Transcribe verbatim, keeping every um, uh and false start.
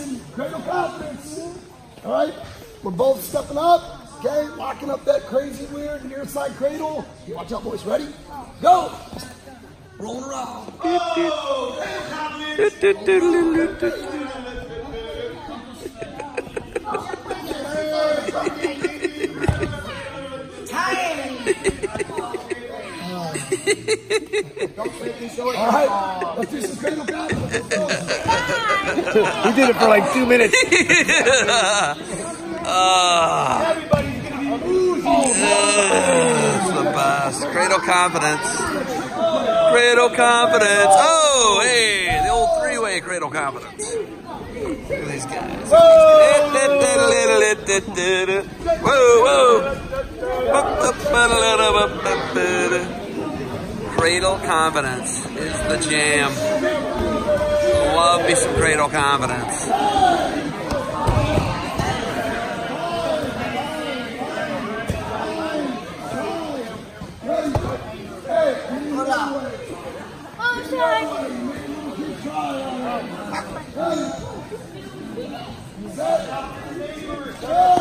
Jackson, Cradle Confidence. All right, we're both stepping up. Okay, locking up that crazy weird near side cradle. Watch out, boys. Ready? Go. Rolling around. Oh, all right, let's do some cradle confidence. He did it for like two minutes. uh, Everybody's gonna be oozing. It's the best. Cradle confidence. Cradle confidence. Oh, hey, the old three-way cradle confidence. Look at these guys. Whoa, whoa. Cradle confidence is the jam. Love me some cradle confidence. Oh,